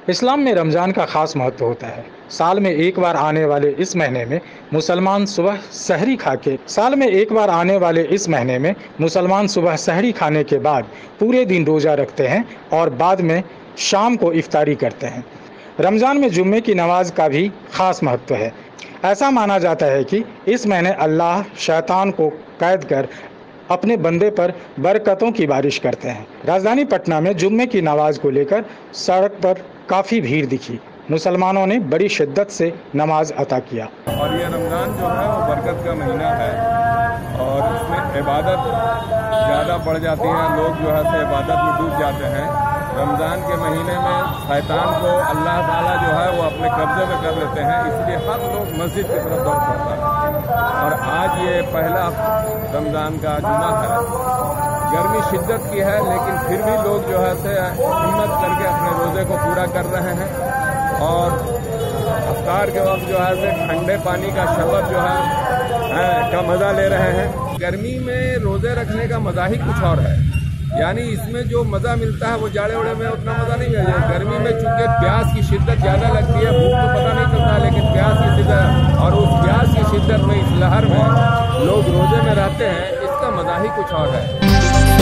इस्लाम में रमज़ान का ख़ास महत्व होता है। साल में एक बार आने वाले इस महीने में मुसलमान सुबह सहरी खाने के बाद पूरे दिन रोज़ा रखते हैं और बाद में शाम को इफ्तारी करते हैं। रमज़ान में जुम्मे की नमाज का भी ख़ास महत्व है। ऐसा माना जाता है कि इस महीने अल्लाह शैतान को कैद कर अपने बंदे पर बरकतों की बारिश करते हैं। राजधानी पटना में जुम्मे की नमाज को लेकर सड़क पर काफ़ी भीड़ दिखी। मुसलमानों ने बड़ी शिद्दत से नमाज अता किया। और ये रमज़ान जो है वो बरकत का महीना है और इसमें इबादत ज़्यादा बढ़ जाती है। लोग जो है से इबादत में डूब जाते हैं। रमज़ान के महीने में शैतान को अल्लाह ताला जो है वो अपने कब्जे में कर लेते हैं, इसलिए हर लोग मस्जिद की तरफ दौड़ पड़ता है। और आज ये पहला रमज़ान का जुमा है। गर्मी शिद्दत की है लेकिन फिर भी लोग जो है से हिम्मत करके अपने रोज़े को पूरा कर रहे हैं और इफ्तार के वक्त जो है से ठंडे पानी का शरबत जो है का मज़ा ले रहे हैं। गर्मी में रोज़े रखने का मज़ा ही कुछ और है, यानी इसमें जो मज़ा मिलता है वो जाड़े उड़े में उतना मज़ा नहीं मिलता। गर्मी में चूंकि प्यास की शिद्दत ज़्यादा लगती है, भूख तो पता नहीं चलता, लेकिन प्यास की शिद्दत और उस प्यास की शिद्दत में इस लहर में लोग रोज़े में रहते हैं, इसका मज़ा ही कुछ और है।